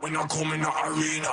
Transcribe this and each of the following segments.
when I come in the arena.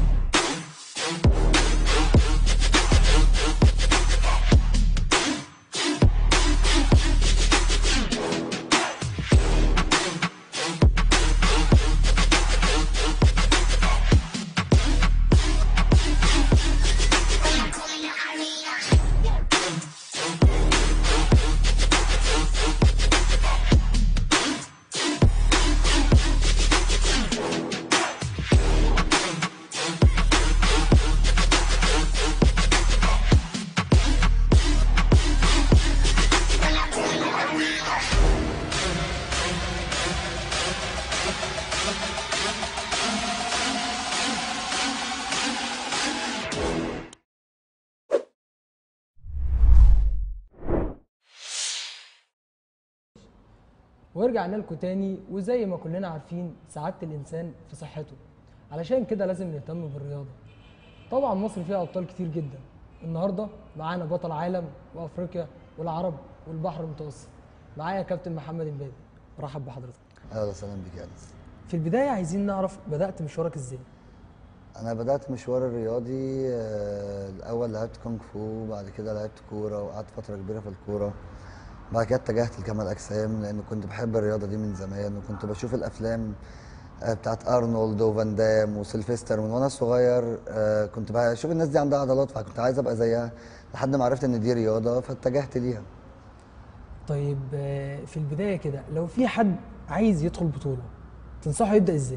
ورجعنا لكم تاني، وزي ما كلنا عارفين سعادة الإنسان في صحته، علشان كده لازم نهتم بالرياضة. طبعا مصر فيها أبطال كتير جدا. النهارده معانا بطل عالم وأفريقيا والعرب والبحر المتوسط. معايا كابتن محمد امبابي، مرحب بحضرتك. اهلا وسهلا بك يا انس. في البداية عايزين نعرف بدأت مشوارك ازاي؟ انا بدات مشواري الرياضي الاول لعبت كونغ فو، بعد كده لعبت كوره وقعدت فتره كبيره في الكوره. بعد كده اتجهت لكمال اجسام لان كنت بحب الرياضه دي من زمان، وكنت بشوف الافلام بتاعت ارنولد وفان دام وسيلفستر من وانا صغير. كنت بشوف الناس دي عندها عضلات، فكنت عايز ابقى زيها لحد ما عرفت ان دي رياضه فاتجهت ليها. طيب في البداية كده لو في حد عايز يدخل بطولة تنصحه يبدأ ازاي؟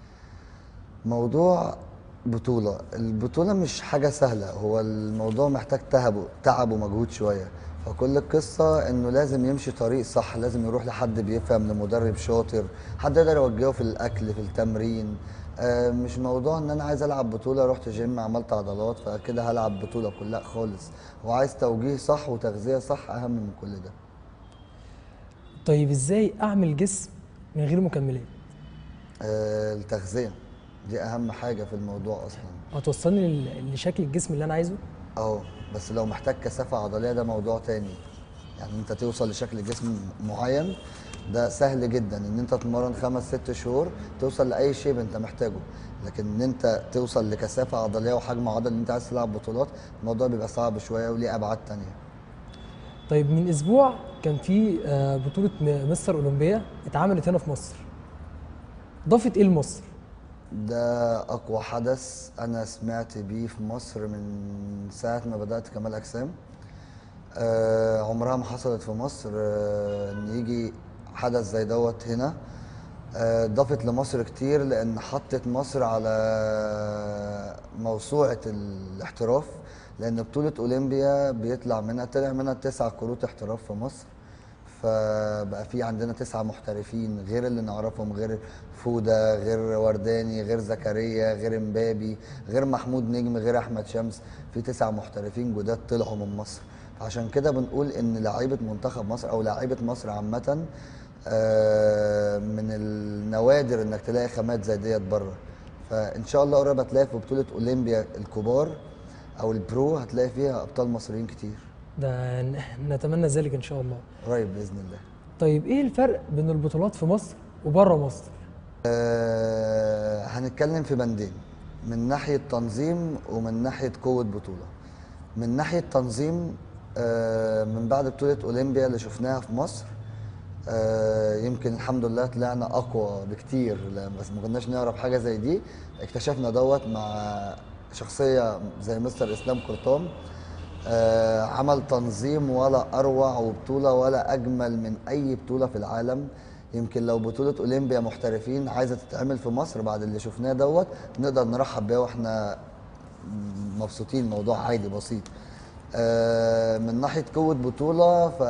موضوع البطولة مش حاجة سهلة، هو الموضوع محتاج تعب ومجهود شوية. فكل القصة انه لازم يمشي طريق صح، لازم يروح لحد بيفهم، لمدرب شاطر، حد يقدر يوجهه في الاكل في التمرين. مش موضوع ان انا عايز العب بطولة رحت جيم عملت عضلات فكده هلعب بطولة كلها خالص. هو عايز توجيه صح وتغذية صح، اهم من كل ده. طيب ازاي أعمل جسم من غير مكملات؟ التغذية دي اهم حاجة في الموضوع اصلا. هتوصلني لشكل الجسم اللي أنا عايزه؟ اه، بس لو محتاج كثافة عضلية ده موضوع تاني. يعني انت توصل لشكل جسم معين ده سهل جدا، ان انت تتمرن 5 6 شهور توصل لاي شيب انت محتاجه. لكن ان انت توصل لكثافة عضلية وحجم عضلي ان انت عايز تلعب بطولات، الموضوع بيبقى صعب شوية وليه ابعاد تانية. طيب من اسبوع كان في بطولة مستر اولمبيا اتعملت هنا في مصر. ضافت ايه لمصر؟ ده اقوى حدث انا سمعت بيه في مصر من ساعة ما بدأت كمال اجسام. عمرها ما حصلت في مصر ان يجي حدث زي دوت هنا. ضافت لمصر كتير لان حطت مصر على موسوعة الاحتراف، لان بطولة اولمبيا طلع منها 9 كروت احتراف في مصر. فبقى في عندنا 9 محترفين غير اللي نعرفهم، غير فودة، غير ورداني، غير زكريا، غير امبابي، غير محمود نجم، غير احمد شمس. في 9 محترفين جداد طلعوا من مصر. عشان كده بنقول ان لعيبه منتخب مصر او لعيبه مصر عامه من النوادر انك تلاقي خامات زي ديت بره. فان شاء الله قريب هتلاقي في بطوله اولمبيا الكبار او البرو هتلاقي فيها ابطال مصريين كتير. ده نتمنى ذلك ان شاء الله. قريب باذن الله. طيب ايه الفرق بين البطولات في مصر وبره مصر؟ هنتكلم في بندين، من ناحيه تنظيم ومن ناحيه قوه بطوله. من ناحيه تنظيم من بعد بطوله اولمبيا اللي شفناها في مصر يمكن الحمد لله طلعنا اقوى بكتير، بس ما كناش نعرف حاجه زي دي. اكتشفنا دوت مع شخصيه زي مستر اسلام قرطان. عمل تنظيم ولا اروع وبطوله ولا اجمل من اي بطوله في العالم. يمكن لو بطوله اولمبيا محترفين عايزه تتعمل في مصر بعد اللي شفناه دوت نقدر نرحب بيها واحنا مبسوطين، الموضوع عادي بسيط. من ناحيه قوه بطوله ف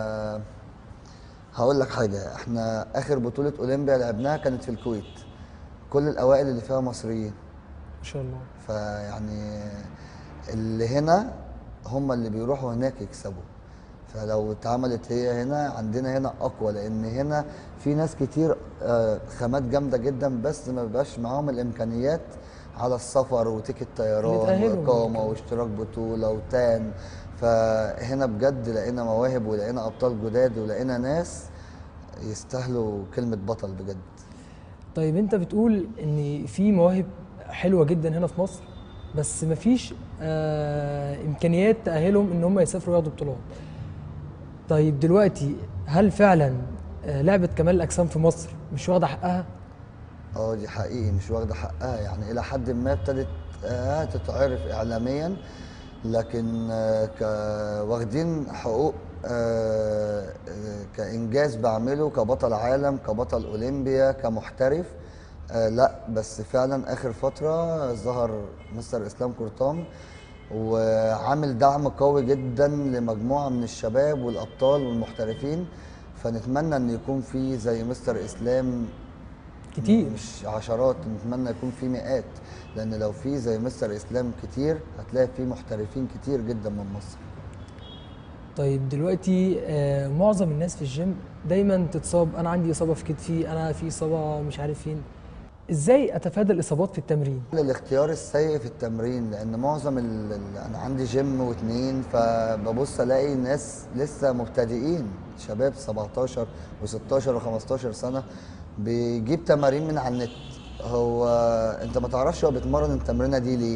هقول لك حاجه، احنا اخر بطوله اولمبيا لعبناها كانت في الكويت، كل الاوائل اللي فيها مصريين ما شاء الله. فيعني اللي هنا هم اللي بيروحوا هناك يكسبوا. فلو اتعملت هي هنا عندنا هنا اقوى، لان هنا في ناس كتير خامات جامده جدا بس ما بيبقاش معاهم الامكانيات على السفر وتيكت طيران واقامه واشتراك بطوله وتان. فهنا بجد لقينا مواهب ولقينا ابطال جداد ولقينا ناس يستاهلوا كلمه بطل بجد. طيب انت بتقول ان في مواهب حلوه جدا هنا في مصر، بس مفيش امكانيات تاهلهم ان هم يسافروا ياخدوا بطولات. طيب دلوقتي هل فعلا لعبه كمال الاجسام في مصر مش واخده حقها؟ اه دي حقيقي مش واخده حقها، يعني الى حد ما ابتدت تتعرف اعلاميا، لكن واخدين حقوق كانجاز بعمله كبطل عالم كبطل اولمبيا كمحترف. لا بس فعلا اخر فتره ظهر مستر اسلام كورتام وعامل دعم قوي جدا لمجموعه من الشباب والابطال والمحترفين، فنتمنى ان يكون في زي مستر اسلام كتير. مش عشرات، نتمنى يكون في مئات، لان لو في زي مستر اسلام كتير هتلاقي في محترفين كتير جدا من مصر. طيب دلوقتي معظم الناس في الجيم دايما تتصاب، انا عندي اصابه في كتفي، انا في اصابه مش عارف فين. ازاي اتفادى الاصابات في التمرين؟ الاختيار السيء في التمرين، لان معظم انا عندي جيم واتنين، فببص الاقي ناس لسه مبتدئين شباب 17 و16 و15 سنه بيجيب تمارين من على النت. هو انت ما تعرفش هو بيتمرن التمرينه دي ليه،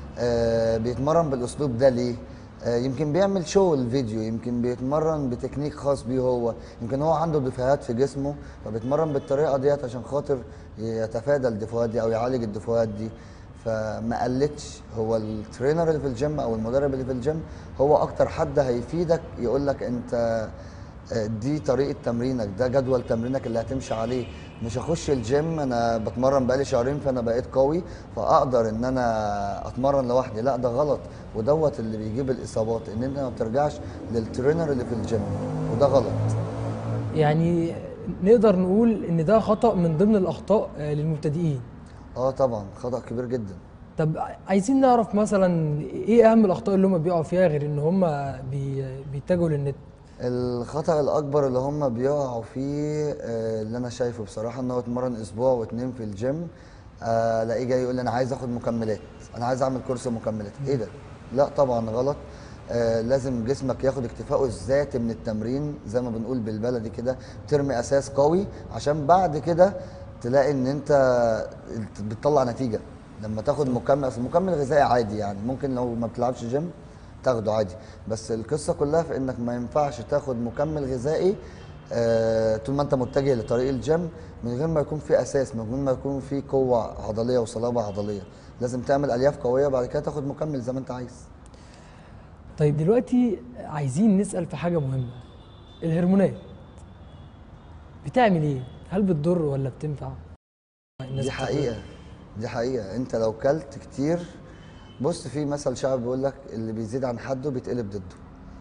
بيتمرن بالاسلوب ده ليه. يمكن بيعمل شو الفيديو، يمكن بيتمرن بتكنيك خاص بيه هو، يمكن هو عنده دفاهات في جسمه فبيتمرن بالطريقه ديت عشان خاطر يتفادى الدفوات دي او يعالج الدفوات دي. فما قلتش، هو الترينر اللي في الجيم او المدرب اللي في الجيم هو اكتر حد هيفيدك، يقول لك انت دي طريقه تمرينك، ده جدول تمرينك اللي هتمشي عليه. مش هخش الجيم انا بتمرن بقالي شهرين فانا بقيت قوي فاقدر ان انا اتمرن لوحدي، لا ده غلط، ودوت اللي بيجيب الاصابات، ان انت ما بترجعش للترينر اللي في الجيم، وده غلط. يعني نقدر نقول ان ده خطأ من ضمن الاخطاء للمبتدئين. اه طبعا خطأ كبير جدا. طب عايزين نعرف مثلا ايه اهم الاخطاء اللي هم بيقعوا فيها، غير ان هم بيتجهوا للنت؟ الخطأ الأكبر اللي هم بيقعوا فيه اللي أنا شايفه بصراحة إن هو اتمرن أسبوع واتنين في الجيم، ألاقيه جاي يقول لي أنا عايز آخد مكملات، أنا عايز أعمل كورس مكملات، إيه ده؟ لا طبعا غلط. لازم جسمك ياخد اكتفائه الذاتي من التمرين، زي ما بنقول بالبلدي كده، ترمي أساس قوي عشان بعد كده تلاقي إن أنت بتطلع نتيجة. لما تاخد مكمل، أصل مكمل غذائي عادي يعني ممكن لو ما بتلعبش جيم تاخده عادي، بس القصه كلها في انك ما ينفعش تاخد مكمل غذائي طول ما انت متجه لطريق الجيم من غير ما يكون في اساس، من غير ما يكون في قوه عضليه وصلابه عضليه. لازم تعمل الياف قويه بعد كده تاخد مكمل زي ما انت عايز. طيب دلوقتي عايزين نسأل في حاجة مهمة، الهرمونات بتعمل ايه؟ هل بتضر ولا بتنفع الناس دي بتاخدها؟ حقيقه، دي حقيقه، انت لو كلت كتير، بص في مثل شعبي بيقول لك اللي بيزيد عن حده بيتقلب ضده.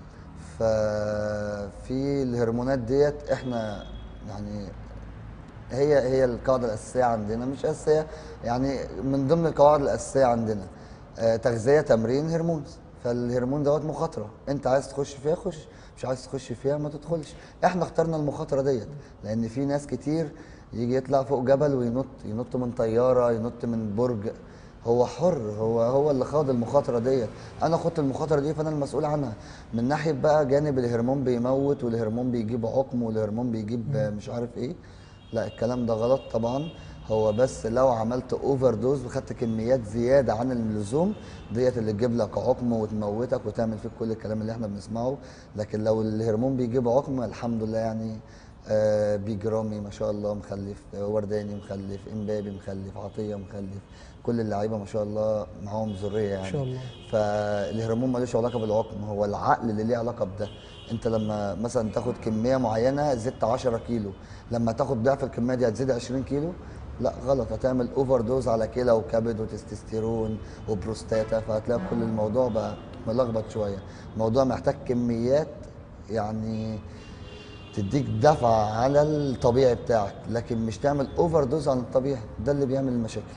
ففي الهرمونات ديت احنا يعني هي القاعده الاساسيه عندنا، مش اساسيه يعني من ضمن القواعد الاساسيه عندنا، تغذيه تمرين هرمون. فالهرمون دوت مخاطره، انت عايز تخش فيها خش، مش عايز تخش فيها ما تدخلش. احنا اخترنا المخاطره ديت لان في ناس كتير يجي يطلع فوق جبل ينط من طياره، ينط من برج، هو حر، هو اللي خاض المخاطره ديت. انا خدت المخاطره دي فانا المسؤول عنها. من ناحيه بقى جانب الهرمون بيموت والهرمون بيجيب عقم والهرمون بيجيب مش عارف ايه، لا الكلام ده غلط طبعا. هو بس لو عملت اوفر دوز وخدت كميات زياده عن اللزوم ديت اللي تجيب لك عقم وتموتك وتعمل فيك كل الكلام اللي احنا بنسمعه. لكن لو الهرمون بيجيب عقم الحمد لله يعني، بيج رامي ما شاء الله مخلف، ورداني مخلف، امبابي مخلف، عطيه مخلف، كل اللعيبه ما شاء الله معاهم ذريه ما شاء يعني. الله. فالهرمون ملوش علاقه بالعقم، هو العقل اللي ليه علاقه بده. انت لما مثلا تاخد كميه معينه زدت 10 كيلو، لما تاخد ضعف الكميه دي هتزيد 20 كيلو، لا غلط، هتعمل اوفر دوز على كلى وكبد وتستوستيرون وبروستاتا، فهتلاقي كل الموضوع بقى ملخبط شويه. الموضوع محتاج كميات يعني تديك دفعه على الطبيعي بتاعك، لكن مش تعمل اوفر دوز عن الطبيعي، ده اللي بيعمل المشاكل.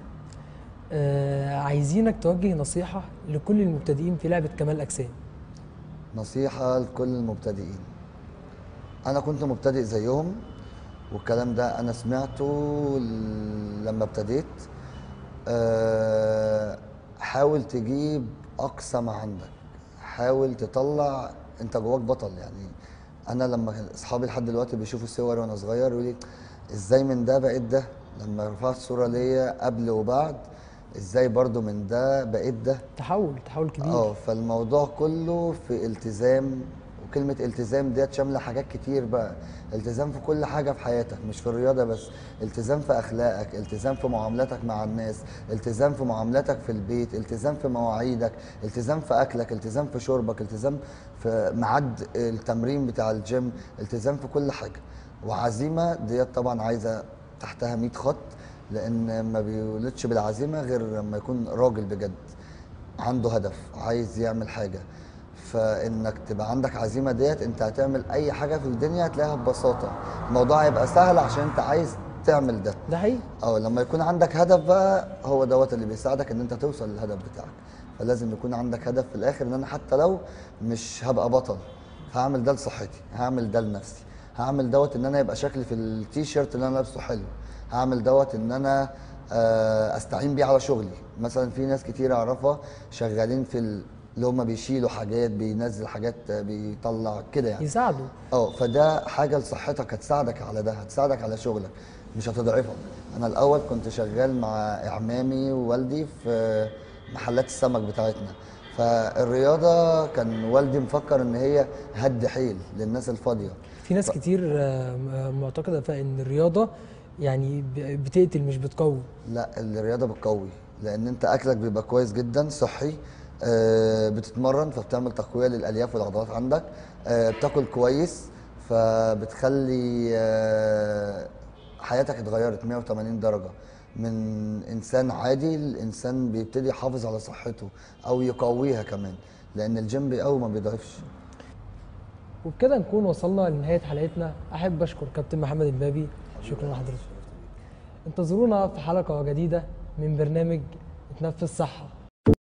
عايزينك توجه نصيحة لكل المبتدئين في لعبة كمال الأجسام. نصيحه لكل المبتدئين، انا كنت مبتدئ زيهم والكلام ده انا سمعته لما ابتديت. حاول تجيب اقصى ما عندك، حاول تطلع، انت جواك بطل يعني. انا لما اصحابي لحد دلوقتي بيشوفوا صوري وانا صغير يقولوا لي ازاي من ده بقيت ده، لما رفعت صوره ليا قبل وبعد، ازاي برضو من ده بقيت ده. تحول كبير. فالموضوع كله في التزام. وكلمة التزام ديت شاملة حاجات كتير بقى. التزام في كل حاجة في حياتك، مش في الرياضة بس. التزام في أخلاقك، التزام في معاملاتك مع الناس، التزام في معاملاتك في البيت، التزام في مواعيدك، التزام في أكلك، التزام في شربك، التزام في ميعاد التمرين بتاع الجيم، التزام في كل حاجة. وعزيمة ديت طبعا عايزة تحتها 100 خط، لأن ما بيولدش بالعزيمة غير لما يكون راجل بجد عنده هدف عايز يعمل حاجة. فانك تبقى عندك عزيمة ديت، انت هتعمل اي حاجة في الدنيا هتلاقيها ببساطة. الموضوع هيبقى سهل عشان انت عايز تعمل ده. ده حقيقي. لما يكون عندك هدف بقى، هو دوت اللي بيساعدك ان انت توصل للهدف بتاعك. فلازم يكون عندك هدف في الاخر، ان انا حتى لو مش هبقى بطل، هعمل ده لصحتي، هعمل ده لنفسي، هعمل دوت ان انا يبقى شكلي في التيشيرت اللي انا لابسه حلو، هعمل دوت ان انا استعين بيه على شغلي. مثلا في ناس كتير اعرفها شغالين في اللي هم بيشيلوا حاجات، بينزل حاجات، بيطلع كده يعني. يساعدوا. فده حاجه لصحتك، هتساعدك على ده، هتساعدك على شغلك، مش هتضعفك. انا الاول كنت شغال مع اعمامي ووالدي في محلات السمك بتاعتنا. فالرياضه كان والدي مفكر ان هي هد حيل للناس الفاضيه. في ناس كتير معتقده ان الرياضه يعني بتقتل مش بتقوي. لا، الرياضه بتقوي، لان انت اكلك بيبقى كويس جدا صحي. بتتمرن فبتعمل تقويه للالياف والعضلات عندك. بتاكل كويس فبتخلي حياتك اتغيرت 180 درجه. من انسان عادي لانسان بيبتدي يحافظ على صحته او يقويها كمان، لان الجيم بيقوي ما بيضعفش. وبكده نكون وصلنا لنهايه حلقتنا. احب اشكر كابتن محمد البابي، شكرا لحضرتك. انتظرونا في حلقه جديده من برنامج اتنفس صحه.